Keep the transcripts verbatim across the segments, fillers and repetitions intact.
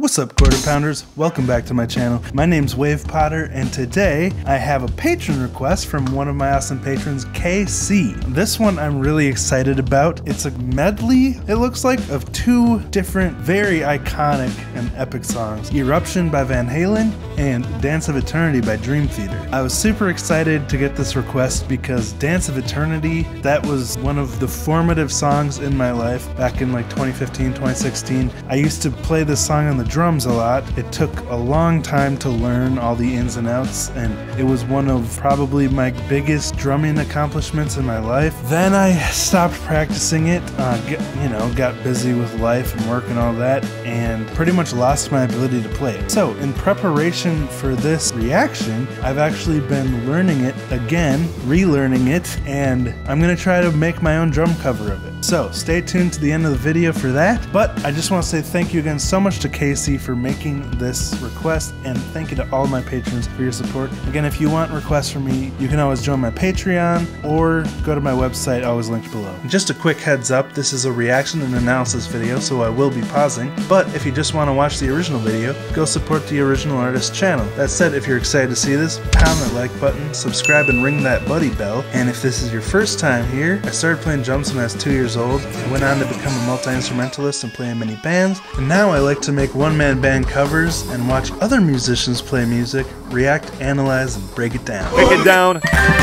What's up, Quarter Pounders? Welcome back to my channel. My name's Wave Potter, and today I have a patron request from one of my awesome patrons, K C. This one I'm really excited about. It's a medley, it looks like, of two different, very iconic and epic songs. Eruption by Van Halen and Dance of Eternity by Dream Theater. I was super excited to get this request because Dance of Eternity, that was one of the formative songs in my life back in like twenty fifteen, twenty sixteen. I used to play this song on the drums a lot. It took a long time to learn all the ins and outs, and it was one of probably my biggest drumming accomplishments in my life. Then I stopped practicing it, uh, get, you know, got busy with life and work and all that, and pretty much lost my ability to play it. So in preparation for this reaction, I've actually been learning it again, relearning it, and I'm gonna try to make my own drum cover of it. So stay tuned to the end of the video for that, but I just want to say thank you again so much to K C for making this request, and thank you to all my patrons for your support. Again, if you want requests from me, you can always join my Patreon or go to my website, always linked below. Just a quick heads up, this is a reaction and analysis video, so I will be pausing, but if you just want to watch the original video, go support the original artist's channel. That said, if you're excited to see this, pound that like button, subscribe, and ring that buddy bell. And if this is your first time here, I started playing drums when I was two years old. I went on to become a multi-instrumentalist and play in many bands, and now I like to make one-man band covers and watch other musicians play music, react, analyze, and break it down. Break it down.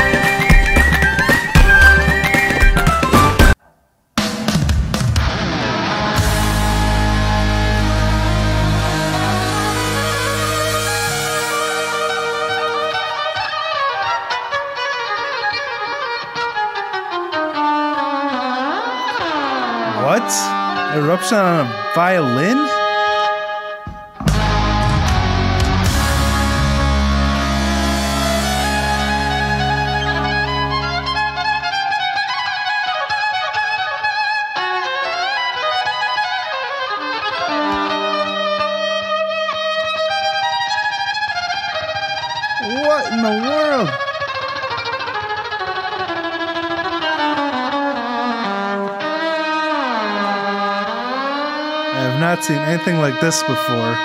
What? Eruption on a violin? What in the world? I have not seen anything like this before.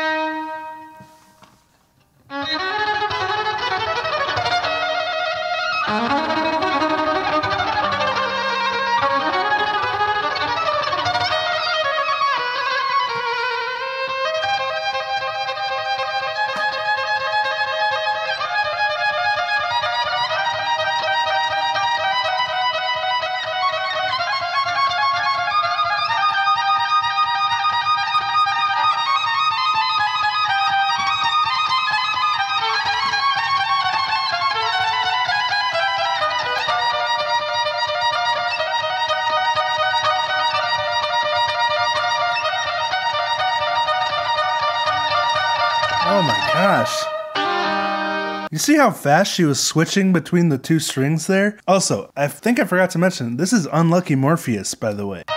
Oh my gosh. You see how fast she was switching between the two strings there? Also, I think I forgot to mention, this is Unlucky Morpheus, by the way.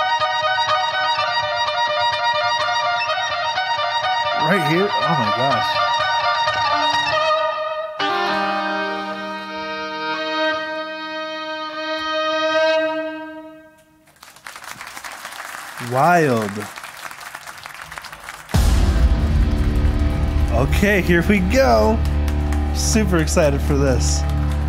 Right here? Oh my gosh. Wild. Okay, here we go. Super excited for this.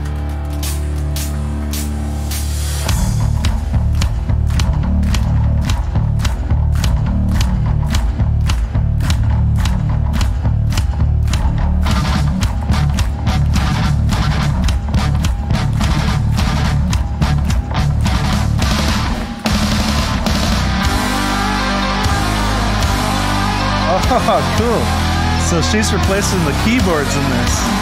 Oh, cool. So she's replacing the keyboards in this.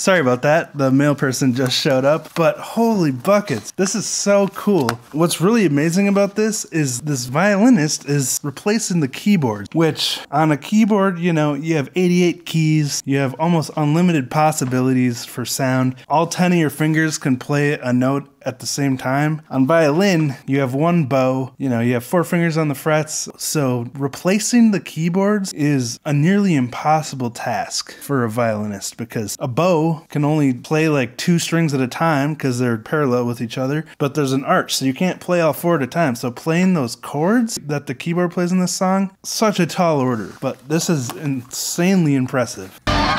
Sorry about that. The mail person just showed up, but holy buckets. This is so cool. What's really amazing about this is this violinist is replacing the keyboard, which on a keyboard, you know, you have eighty-eight keys. You have almost unlimited possibilities for sound. All ten of your fingers can play a note at the same time. On violin, you have one bow, you know, you have four fingers on the frets. So replacing the keyboards is a nearly impossible task for a violinist because a bow can only play like two strings at a time because they're parallel with each other, but there's an arch, so you can't play all four at a time. So playing those chords that the keyboard plays in this song, such a tall order, but this is insanely impressive.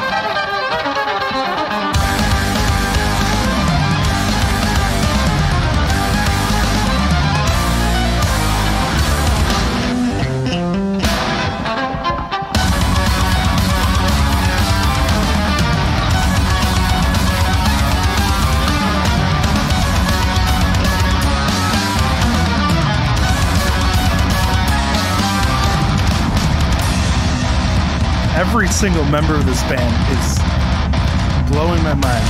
Every single member of this band is blowing my mind.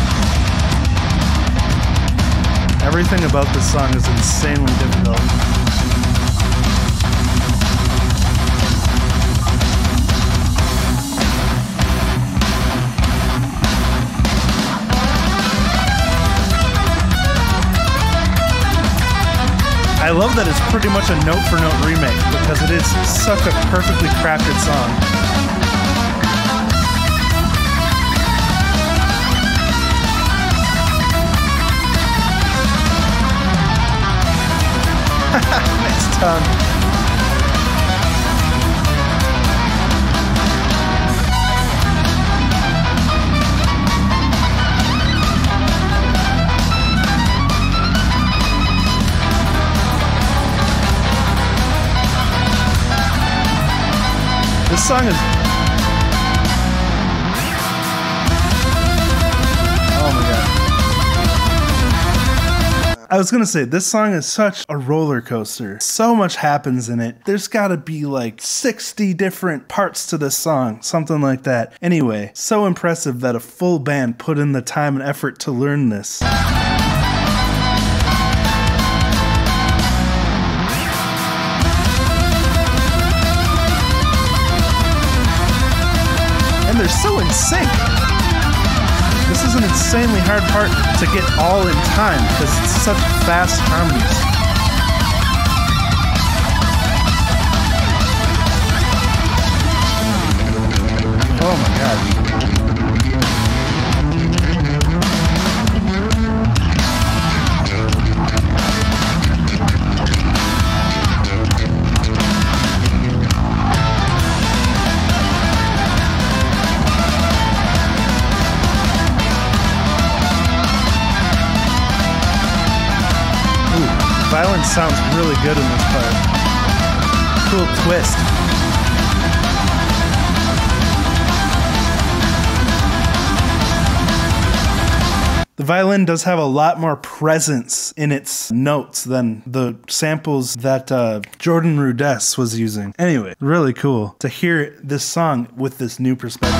Everything about this song is insanely difficult. I love that it's pretty much a note-for-note remake because it is such a perfectly crafted song. Nice tongue. This song is... Oh my god. I was gonna say, this song is such a roller coaster. So much happens in it. There's gotta be like sixty different parts to this song, something like that. Anyway, so impressive that a full band put in the time and effort to learn this. And they're so in sync. This is an insanely hard part to get all in time because it's such fast harmonies. Oh my god. Violin sounds really good in this part. Cool twist. The violin does have a lot more presence in its notes than the samples that uh, Jordan Rudess was using. Anyway, really cool to hear this song with this new perspective.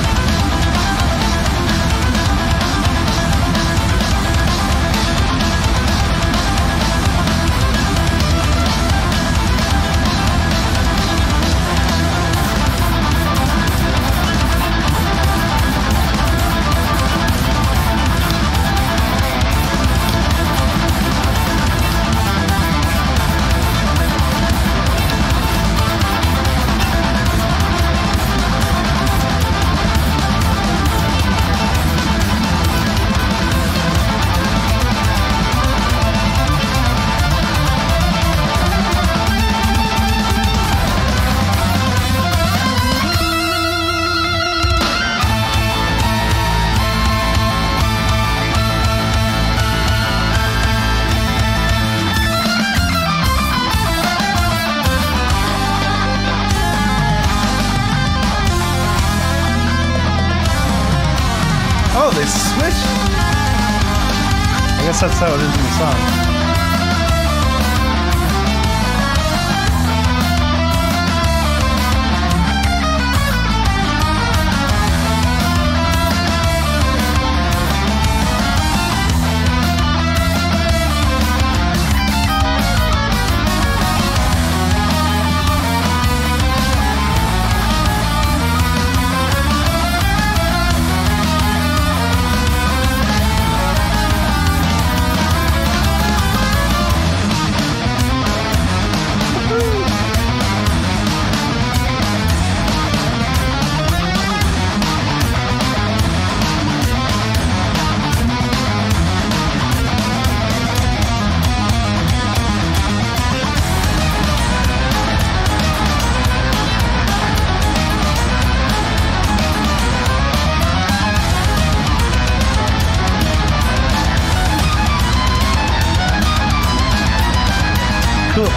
Oh, they switch? I guess that's how it is in the song.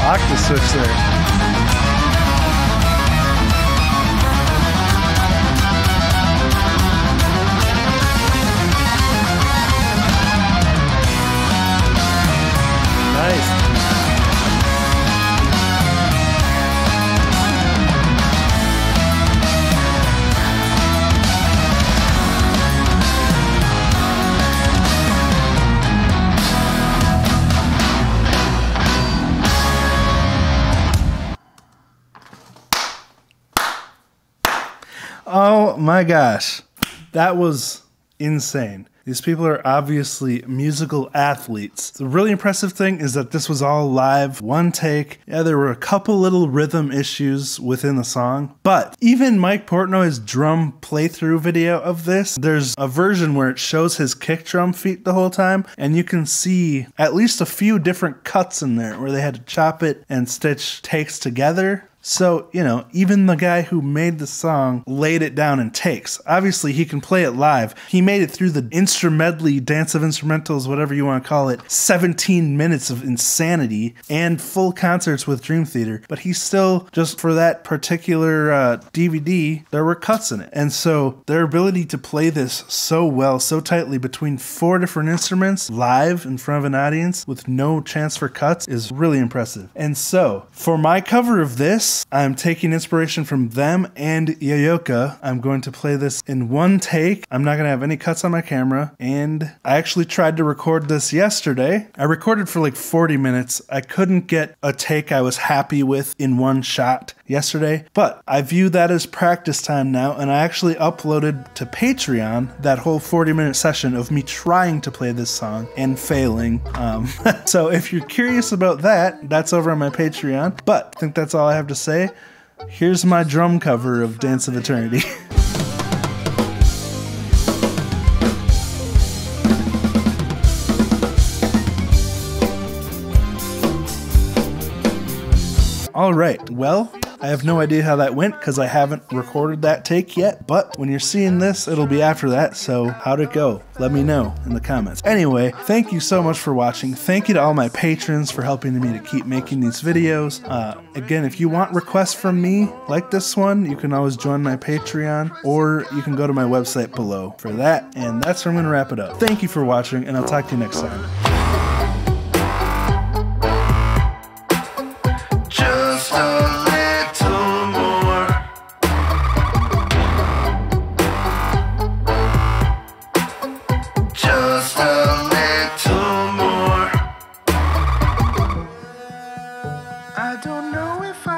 octave switch there. Oh my gosh, that was insane. These people are obviously musical athletes. The really impressive thing is that this was all live, one take. Yeah, there were a couple little rhythm issues within the song, but even Mike Portnoy's drum playthrough video of this, there's a version where it shows his kick drum feet the whole time, and you can see at least a few different cuts in there where they had to chop it and stitch takes together. So, you know, even the guy who made the song laid it down in takes. Obviously, he can play it live. He made it through the instrumentally, dance of instrumentals, whatever you want to call it, seventeen minutes of insanity and full concerts with Dream Theater. But he still, just for that particular uh, D V D, there were cuts in it. And so their ability to play this so well, so tightly between four different instruments, live in front of an audience with no chance for cuts is really impressive. And so, for my cover of this, I'm taking inspiration from them and Yoyoka. I'm going to play this in one take. I'm not going to have any cuts on my camera. And I actually tried to record this yesterday. I recorded for like forty minutes. I couldn't get a take I was happy with in one shot yesterday, but I view that as practice time now, and I actually uploaded to Patreon that whole forty minute session of me trying to play this song and failing. Um, so if you're curious about that, that's over on my Patreon. But I think that's all I have to say. Here's my drum cover of Dance of Eternity. All right, well, I have no idea how that went because I haven't recorded that take yet, but when you're seeing this, it'll be after that, so how'd it go? Let me know in the comments. Anyway, thank you so much for watching. Thank you to all my patrons for helping me to keep making these videos. Uh, again, if you want requests from me like this one, you can always join my Patreon, or you can go to my website below for that, and that's where I'm gonna wrap it up. Thank you for watching, and I'll talk to you next time. I don't know if